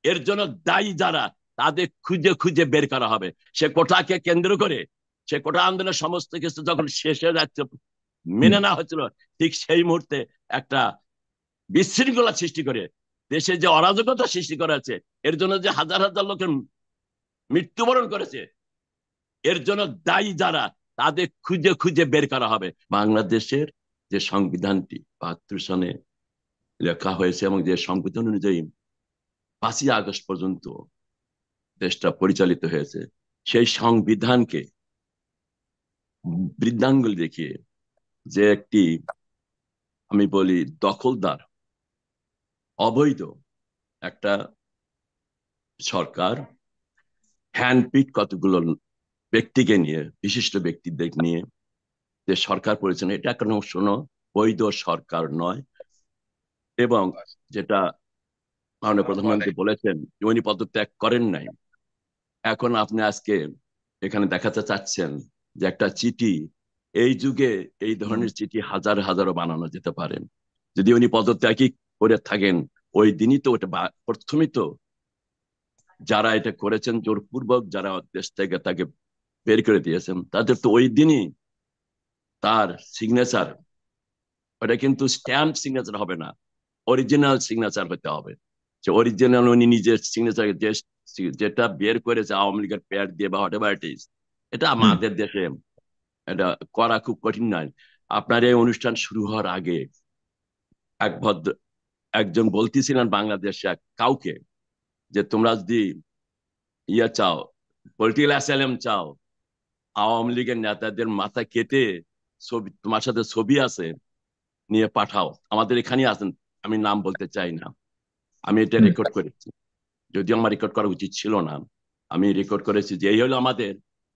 এর জন্য দায়ী যারা, তাদের খুঁজে খুঁজে বের করা হবে। সে কোটাকে কেন্দ্র করে, সে কোটা আন্দোলনের সমস্ত কিছু যখন শেষ হয়ে যাচ্ছে, হুম। মেনে নেওয়া হচ্ছিল, ঠিক সেই মুহূর্তে একটা বিশৃঙ্খলা সৃষ্টি করে দেশে যে অরাজকতা সৃষ্টি করা আছে, এর জন্য যে হাজার হাজার লোকের মৃত্যুবরণ করেছে, এর জন্য দায়ী যারা, তাদের খুঁজে খুঁজে বের করা হবে। বাংলাদেশের যে সংবিধানটি ৭২ সনে লেখা হয়েছে এবং যে সংবিধান অনুযায়ী ৫ই আগস্ট পর্যন্ত দেশটা পরিচালিত হয়েছে, সেই সংবিধানকে বৃদ্ধাঙ্গুল দেখিয়ে যে একটি, আমি বলি, দখলদার, অবৈধ একটা সরকার হ্যান্ডপিক কতগুলো ব্যক্তিকে নিয়ে, বিশিষ্ট ব্যক্তিদের নিয়ে যে সরকার পরিচালনা, এটা কোনো শোনো বৈধ সরকার নয়। এবং যেটা মাননীয় প্রধানমন্ত্রী বলেছেন যে উনি পদত্যাগ করেন নাই, এখন আপনি আজকে এখানে দেখাতে চাচ্ছেন যে একটা চিঠি, এই যুগে এই ধরনের চিঠি হাজার হাজারও বানানো যেতে পারেন। যদি উনি পদত্যাগই করে থাকেন, ওই দিনই তো ওটা প্রথমেই তো যারা এটা করেছেন জোরপূর্বক, যারা দেশ থেকে তাকে বের করে দিয়েছেন, তাদের তো ওই দিনই তার সিগনেচার, ওটা কিন্তু স্ট্যাম্প সিগনেচার হবে না, অরিজিনাল সিগনেচার হতে হবে। যে অরিজিনাল উনি নিজের সিগনেচার, যে যেটা বের করেছে আওয়ামী লীগের প্যাড দিয়ে বা হোয়াট এভার ইট ইজ, এটা হুম। আমাদের দেশে এটা করা খুব কঠিন নয়। আপনার এই অনুষ্ঠান শুরু হওয়ার আগে এক ভদ্র একজন বলতেছিলেন বাংলাদেশে কাউকে, যে তোমরা যদি ইয়ে চাও, পলিটিক্যাল অ্যাসাইলাম চাও, আওয়ামী লীগের নেতাদের মাথা কেটে ছবি, তোমার সাথে ছবি আছে, নিয়ে পাঠাও, আমাদের এখানেই আছেন। আমি নাম বলতে চাই না, আমি এটা হুম। রেকর্ড করেছি, যদিও আমার রেকর্ড করা উচিত ছিল না। আমি রেকর্ড করেছি যে এই হলো আমাদের,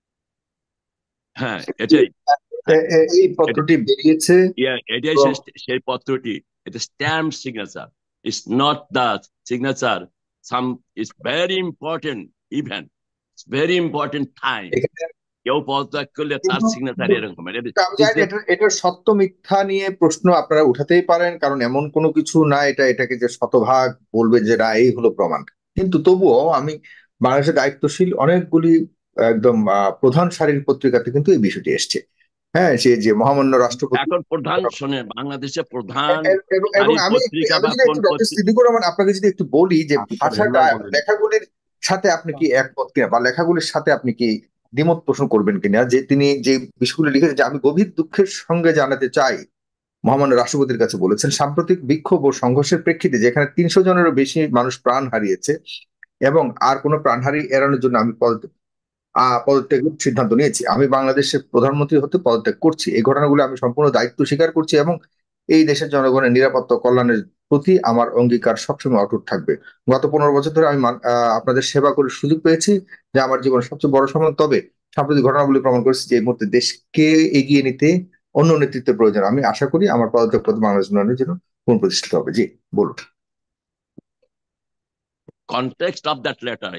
হ্যাঁ এটাই, হ্যাঁ এই এটা, পত্রটি বেরিয়েছে। এটাই এবং সেই পত্রটি। এটা stamp signature, it's not the signature some, it's very important event, very important time. এখানে কেউ পদত্যাগ করলে তার কিন্তু সিগনেচার কিন্তু এরকম, আমি জানি এটার সত্য মিথ্যা নিয়ে প্রশ্ন আপনারা উঠাতেই পারেন, কারণ এমন কোনো কিছু না এটাকে যে শতভাগ বলবে যে না এই হলো প্রমাণ। কিন্তু তবুও আমি বাংলাদেশের দায়িত্বশীল অনেকগুলি একদম প্রধান সারির পত্রিকাতে কিন্তু এই বিষয়টি এসছে। হ্যাঁ, সে যে মহামান্য রাষ্ট্রপতি। এখন প্রধান শোনে, বাংলাদেশে প্রধান এবং সারির আমি একটু পত্রিকা আমি বা যদি কোন একটু ডক্টর পত্রিকা, সিদ্দিকুর রহমান আপনাকে যদি একটু বলি যে ভাষাটা লেখাগুলির সাথে আপনি কি একমত কিনা, বা লেখাগুলির সাথে আপনি কি দ্বিমত পোষণ করবেন কিনা, যে তিনি যে বিষয়গুলো লিখেছেন, যে আমি গভীর দুঃখের সঙ্গে জানাতে চাই, মহামান্য রাষ্ট্রপতির কাছে বলেছেন, সাম্প্রতিক বিক্ষোভ ও সংঘর্ষের প্রেক্ষিতে যেখানে ৩০০ জনেরও বেশি মানুষ প্রাণ হারিয়েছে এবং আর কোনো প্রাণহানি এড়ানোর জন্য আমি পদত্যাগের সিদ্ধান্ত নিয়েছি। আমি বাংলাদেশের প্রধানমন্ত্রী হতে পদত্যাগ করছি। এই ঘটনাগুলো আমি সম্পূর্ণ দায়িত্ব স্বীকার করছি এবং এই দেশের জনগণের নিরাপত্তা ও কল্যাণের প্রতি আমার অঙ্গীকার সবসময় অটুট থাকবে। গত 15 বছর ধরে আমি আপনাদের সেবা করার সুযোগ পেয়েছি, যা আমার জীবনের সবচেয়ে বড় সম্মান। তবে সাম্প্রতিক ঘটনাগুলি প্রমাণ করেছে যে এই মুহূর্তে দেশকে এগিয়ে নিতে অন্য নেতৃত্বের প্রয়োজন। আমি আশা করি আমার পদত্যাগ পথে বাংলাদেশ উন্নয়নের জন্য পুনঃপ্রতিষ্ঠিত হবে। জি, বলুন। context of that letter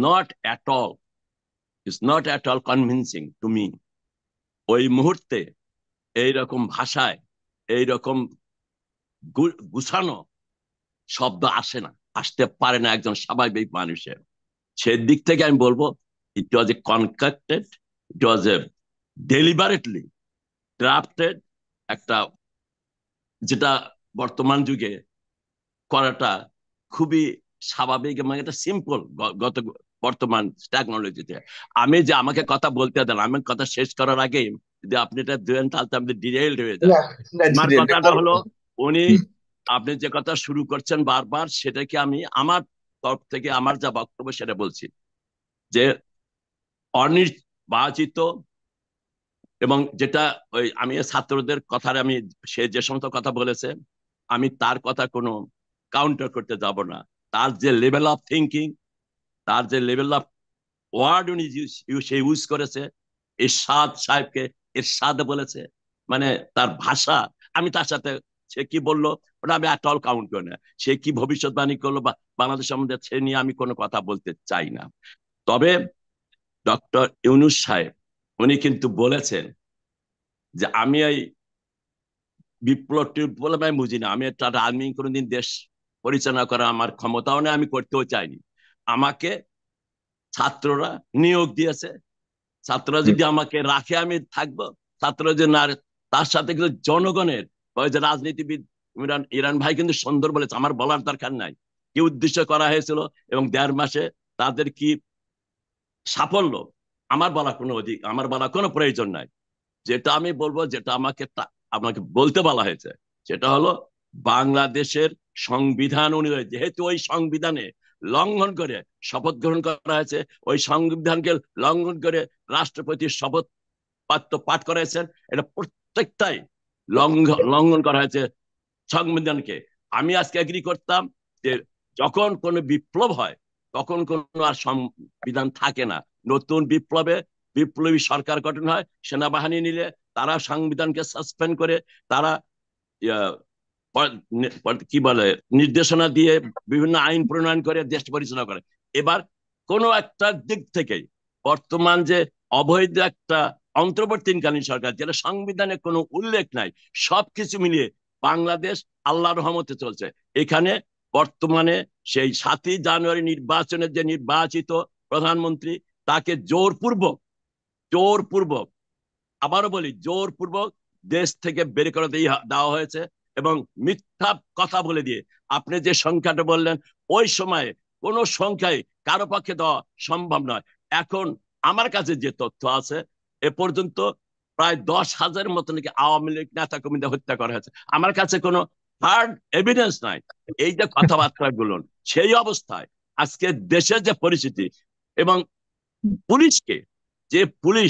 is not at all convincing to me. ওই মুহূর্তে এইরকম ভাষায়, এইরকম গুছানো শব্দ আসে না, আসতে পারে না একজন স্বাভাবিক মানুষের। সেদিক থেকে আমি বলবো, ইট ওয়াজ এ কনকাক্টেড, ইট ওয়াজ এ ডেলিবারেটলি ড্রাফটেড একটা, যেটা বর্তমান যুগে করাটা খুবই স্বাভাবিক এবং এটা সিম্পল। গত বর্তমান টেকনোলজিতে আমি যে, আমাকে কথা বলতে দেন, আমি কথা শেষ করার আগে যদি আপনি এটা দেন, তাহলে তো আমি ডিরেইলড হয়ে যায়। না, না, জি, আমার জি, কথাটা বলুন। হলো, উনি, হুম। আপনি যে কথা শুরু করছেন বারবার, সেটাকে আমি আমার তরফ থেকে আমার যা বক্তব্য সেটা বলছি, যে অনির্বাচিত, এবং যেটা ওই আমি ছাত্রদের কথার, আমি সে যে সমস্ত কথা বলেছে, আমি তার কথা কোনো কাউন্টার করতে যাব না। তার যে লেভেল অফ থিঙ্কিং, তার যে লেভেল অফ ওয়ার্ড উনি সে ইউজ করেছে, এরশাদ সাহেবকে এরশাদ বলেছে, মানে তার ভাষা, আমি তার সাথে, সে কি বললো ওটা আমি এত অল কাউন্ট করি না। সে কি ভবিষ্যৎবাণী করলো বা বাংলাদেশ সম্বন্ধে, সে নিয়ে আমি কোনো কথা বলতে চাই না। তবে ডক্টর ইউনূস সাহেব, উনি কিন্তু বলেছেন যে আমি এই বিপ্লব টিপ্লব আমি বুঝি না, আমি একটা, আমি কোনোদিন দেশ পরিচালনা করা আমার ক্ষমতাও নেই, আমি করতেও চাইনি। আমাকে ছাত্ররা নিয়োগ দিয়েছে, ছাত্ররা যদি আমাকে রাখে আমি থাকবো, ছাত্র যে না, তার সাথে কিন্তু জনগণের, ওই যে রাজনীতিবিদ ইরান ভাই কিন্তু সুন্দর বলেছে, আমার বলার দরকার নাই কি উদ্দেশ্য করা হয়েছিল এবং 1.5 মাসে তাদের কি সাফল্য, আমার বলা কোনো প্রয়োজন নাই। যেটা আমি বলবো, যেটা আমাকে বলতে বলা হয়েছে, সেটা হলো বাংলাদেশের সংবিধান অনুযায়ী, যেহেতু ওই সংবিধানে লঙ্ঘন করে শপথ গ্রহণ করা হয়েছে, ওই সংবিধানকে লঙ্ঘন করে রাষ্ট্রপতির শপথ বাক্য পাঠ করেছেন, এটা প্রত্যেকটাই লঙ্ঘন করা হয়েছে সংবিধানকে। আমি আজকে এগ্রি করতাম যে যখন কোনো বিপ্লব হয় তখন কোনো আর সংবিধান থাকে না, নতুন বিপ্লবী সরকার গঠন হয়, সেনাবাহিনী নিলে তারা সংবিধানকে সাসপেন্ড করে, তারা কি বলে নির্দেশনা দিয়ে বিভিন্ন আইন প্রণয়ন করে দেশ পরিচালনা করে। এবার কোনো একটা দিক থেকে বর্তমান যে অবৈধ একটা অন্তর্বর্তীকালীন সরকার, যেটা সংবিধানে কোনো উল্লেখ নাই, সবকিছু মিলিয়ে বাংলাদেশ আল্লাহর রহমতে চলছে। এখানে বর্তমানে সেই 7ই জানুয়ারি নির্বাচনের যে নির্বাচিত প্রধানমন্ত্রী, তাকে জোরপূর্বক আবারও বলি জোরপূর্বক দেশ থেকে বের করে দেওয়া হয়েছে, এবং মিথ্যা কথা বলে দিয়ে আপনি যে সংখ্যাটা বললেন, ওই সময়ে কোনো সংখ্যায় কারো পক্ষে দেওয়া সম্ভব নয়। এখন আমার কাছে যে তথ্য আছে, এ পর্যন্ত প্রায় 10,000 মতো নাকি আওয়ামী লীগ নেতা কর্মীদের হত্যা করা হয়েছে। আমার কাছে কোনো হার্ড এভিডেন্স নাই। এই যে কথাবার্তা বলুন, সেই অবস্থায় আজকে দেশের যে পরিস্থিতি, এবং পুলিশকে, যে পুলিশ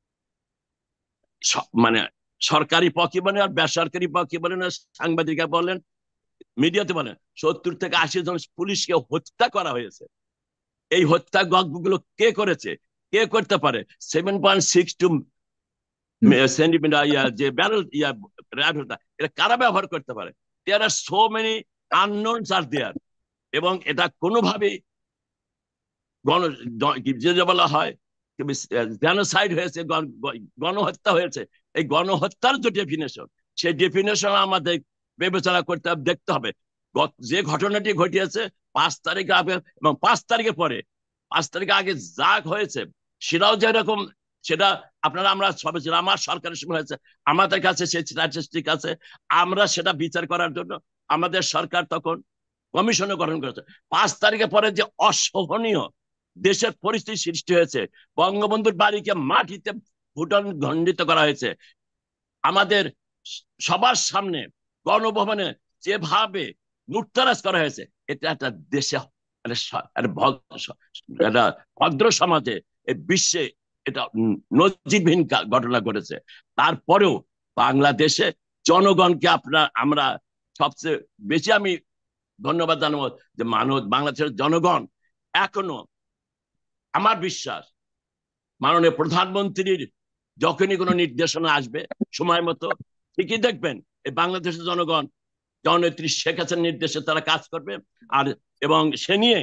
মানে সরকারি পক্ষে বলেন আর বেসরকারি পক্ষে বলেন, সাংবাদিকরা বলেন, মিডিয়াতে বলেন, 70 থেকে 80 জন পুলিশকে হত্যা করা হয়েছে। এই হত্যাগুলো কে করেছে, কে করতে পারে? 7.62 সেন্টিমিটার যে ব্যারেল এটা কারা ব্যবহার করতে পারে? There are so many unknowns are there, এবং এটা কোনোভাবেই গণ যে বলা হয় জেনোসাইড হয়েছে, গণহত্যা হয়েছে। এই গণহত্যার যে ডেফিনেশন, সেই ডেফিনেশন আমাদের বিবেচনা করতে দেখতে হবে। যে ঘটনাটি ঘটিয়েছে 5 তারিখে আগে এবং 5 তারিখে পরে, 5 তারিখে আগে যা হয়েছে সেটাও যেরকম, সেটা আমরা সবে ছিল, আমার সরকারের সময় হয়েছে, আমাদের কাছে সেই স্ট্যাটিস্টিক আছে, আমরা সেটা বিচার করার জন্য আমাদের সরকার তখন কমিশনও গঠন করেছে। 5 তারিখে পরে যে অসহনীয় দেশের পরিস্থিতি সৃষ্টি হয়েছে, বঙ্গবন্ধুর বাড়িকে মাটিতে ভুটান খণ্ডিত করা হয়েছে, আমাদের সবার সামনে গণভবনে যেভাবে লুটতরাজ করা হয়েছে, এটা একটা দেশে একটা ভদ্র সমাজে, বিশ্বে এটা নজিরবিহীন ঘটনা ঘটেছে। তারপরেও বাংলাদেশে জনগণকে আমরা সবচেয়ে বেশি আমি ধন্যবাদ জানাবো যে বাংলাদেশের জনগণ এখনো, আমার বিশ্বাস, মাননীয় প্রধানমন্ত্রীর যখনই কোনো নির্দেশনা আসবে সময় মতো, ঠিকই দেখবেন এই বাংলাদেশের জনগণ জননেত্রী শেখ হাসিনার নির্দেশে তারা কাজ করবে। আর এবং সে নিয়ে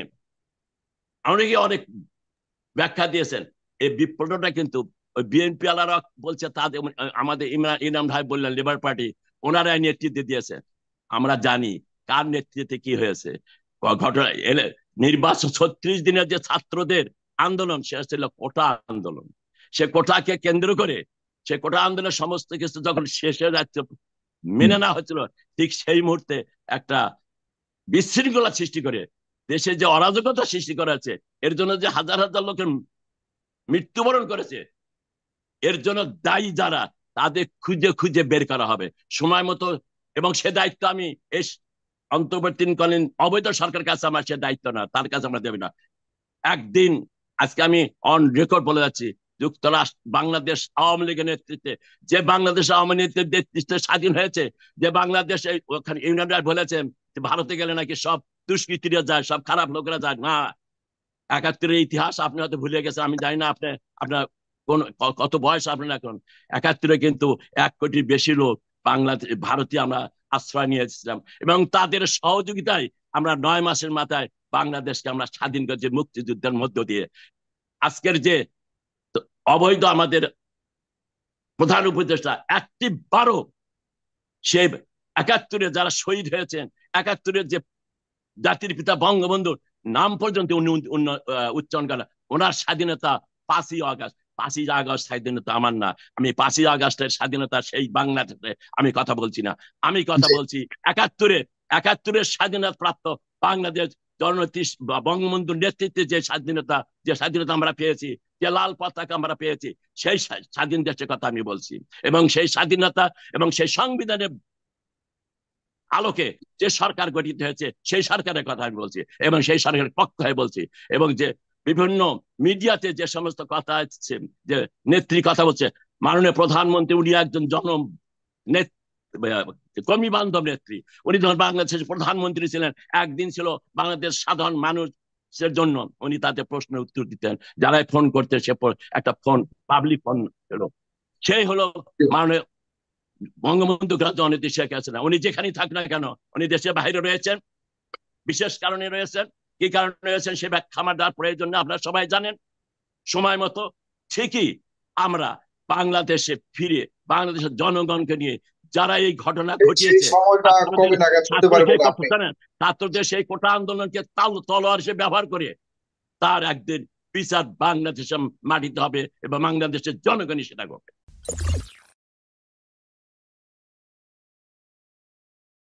অনেক ব্যাখ্যা দিয়েছেন। এই বিপ্লবটা কিন্তু ওই বিএনপি আলারা বলছে, তাদের আমাদের ইমরান ভাই বললেন লেবার পার্টি, ওনারাই নেতৃত্ব দিয়েছে। আমরা জানি কার নেতৃত্বে কি হয়েছে। ঘটনা এলে নির্বাচন 36 দিনের যে ছাত্রদের আন্দোলন, সে ছিল কোটা আন্দোলন। সে কোটাকে কেন্দ্র করে, সে কোটা আন্দোলনের সমস্ত কিছু যখন শেষ হয়ে যাচ্ছে, মেনে না হচ্ছিল, ঠিক সেই মুহূর্তে একটা বিশৃঙ্খলা সৃষ্টি করে দেশে যে অরাজকতা সৃষ্টি করা হচ্ছে, এর জন্য যে হাজার হাজার লোকের মৃত্যুবরণ করেছে, এর জন্য দায়ী যারা, তাদের খুঁজে খুঁজে বের করা হবে সময় মতো। এবং সে দায়িত্ব আমি এই অন্তর্বর্তীকালীন অবৈধ সরকার কাছে, আমার সে দায়িত্ব না, তার কাছে আমরা দেবে না। একদিন, আজকে আমি অন রেকর্ড বলে যাচ্ছি, যুক্তরাষ্ট্র বাংলাদেশ আওয়ামী লীগের নেতৃত্বে, যে বাংলাদেশ আওয়ামী লীগের নেতৃত্বে স্বাধীন হয়েছে, যে বাংলাদেশ ওখানে ইউনিয়ন বলেছেন ভারতে গেলে নাকি সব দুষ্কৃতীরা যায়, সব খারাপ লোকেরা যায় না। 71-এর ইতিহাস আপনি হয়তো ভুলে গেছেন, আমি জানি না আপনার কোন কত বয়স আপনার এখন। 71-এ কিন্তু 1 কোটির বেশি লোক ভারতে আমরা আশ্রয় নিয়েছিলাম, এবং তাদের সহযোগিতায় আমরা 9 মাসের মাথায় বাংলাদেশকে আমরা স্বাধীন করেছি মুক্তিযুদ্ধের মধ্য দিয়ে। আজকের যে অবৈধ আমাদের প্রধান উপদেষ্টা, একটি বারো সে 71-এ যারা শহীদ হয়েছেন, 71-এর যে জাতির পিতা বঙ্গবন্ধু, নাম পর্যন্ত উনি উচ্চারণ করেন। ওনার স্বাধীনতা 5ই আগস্ট। 5ই আগস্ট স্বাধীনতা আমার না। আমি 5ই আগস্টের স্বাধীনতা সেই বাংলাদেশে আমি কথা বলছি না। আমি কথা জি বলছি একাত্তরের স্বাধীনতা প্রাপ্ত বাংলাদেশ জননেত্রী বঙ্গবন্ধুর নেতৃত্বে যে স্বাধীনতা আমরা পেয়েছি, যে লাল পতাকা আমরা পেয়েছি, সেই স্বাধীন দেশের কথা আমি বলছি। এবং সেই স্বাধীনতা এবং সেই সংবিধানের আলোকে যে সরকার গঠিত হয়েছে সেই সরকারের কথা আমি বলছি, এবং সেই সরকারের পক্ষ হয়ে বলছি। এবং যে বিভিন্ন মিডিয়াতে যে সমস্ত কথা আছে, যে নেত্রী কথা বলছে, মাননীয় প্রধানমন্ত্রী উনি একজন কর্মী বান্ধব নেত্রী। উনি যখন বাংলাদেশের প্রধানমন্ত্রী ছিলেন, একদিন ছিল বাংলাদেশ সাধারণ মানুষের জন্য, উনি তাদের প্রশ্নের উত্তর দিতেন। যারাই ফোন করতে, সে একটা ফোন, পাবলিক ফোন ছিল, সেই হলো মাননীয় বঙ্গবন্ধু জননেত্রী শেখ হাসিনা। উনি যেখানেই থাক না কেন, উনি দেশের বাইরে রয়েছেন, বিশেষ কারণে রয়েছেন। কি কারণে রয়েছেন সে ব্যাখ্যা আমার দেওয়ার প্রয়োজন নেই, আপনারা সবাই জানেন। সময় মতো ঠিকই আমরা বাংলাদেশে ফিরে বাংলাদেশের জনগণকে নিয়ে যারা এই ঘটনা সেই ঘটিয়েছে, সময়টা ছাত্রদের কবে নাগাদ হতে পারে ছাত্রকে বলে আপনি ছাত্রদের সেই কোটা আন্দোলনকে তলোয়ার হিসেবে ব্যবহার করে তার একদিন বিচার বাংলাদেশের মাটিতে হবে এবং বাংলাদেশের জনগণই সেটা করবে।